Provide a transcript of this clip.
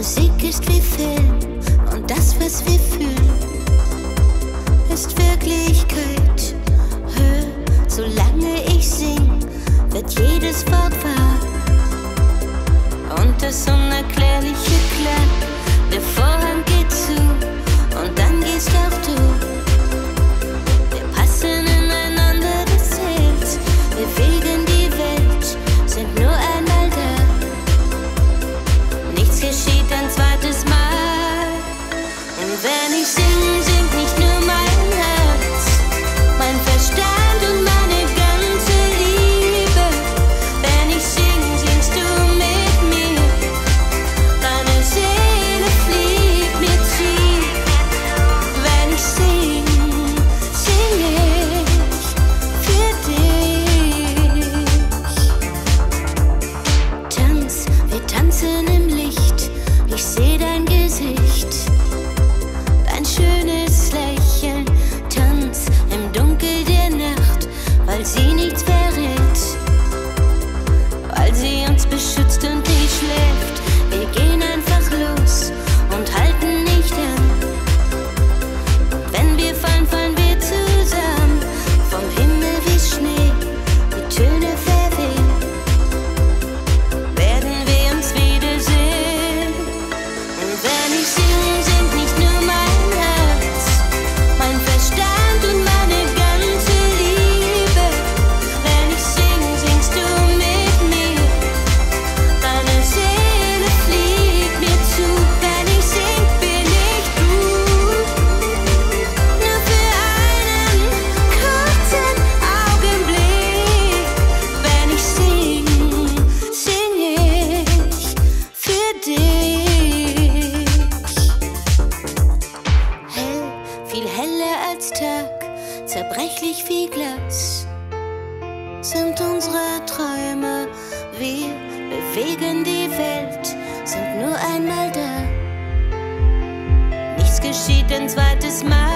Musik ist wie Film und das, was wir fühlen, ist Wirklichkeit. Hör, solange ich sing, wird jedes Wort wahr. Und das unerklärliche Klang, der Vorhang geht zu und dann gehst auch du. Wir passen ineinander, das hält, bewegen die Welt, sind nur einmal da. Nichts geschieht ein zweites Mal. Und wenn ich sing, singt nicht nur mein Herz, mein Verstand und meine ganze Liebe. Wenn ich sing, singst du mit mir, deine Seele fliegt mir zu. Wenn ich sing, sing ich für dich. Tanz, wir tanzen im Licht, ich seh dein Gesicht, dein schönes Lächeln. Tanz im Dunkel der Nacht, weil sie nichts verrät, weil sie uns beschützt und nicht schläft. Wir gehen einfach los und halten nicht an. Und wenn wir fallen, fallen wir zusammen. Vom Himmel wie Schnee, die Töne verwehen, werden wir uns wiedersehen. Und wenn ich sing, singt nicht nur mein Herz, mein Verstand und meine ganze Liebe. Wenn ich sing, singst du mit mir, deine Seele fliegt mir zu. Wenn ich sing, bin ich du, nur für einen kurzen Augenblick. Wenn ich sing, sing ich für dich. Hell, viel heller als Tag, zerbrechlich wie Glas, sind unsere Träume. Wir bewegen die Welt, sind nur einmal da. Nichts geschieht ein zweites Mal.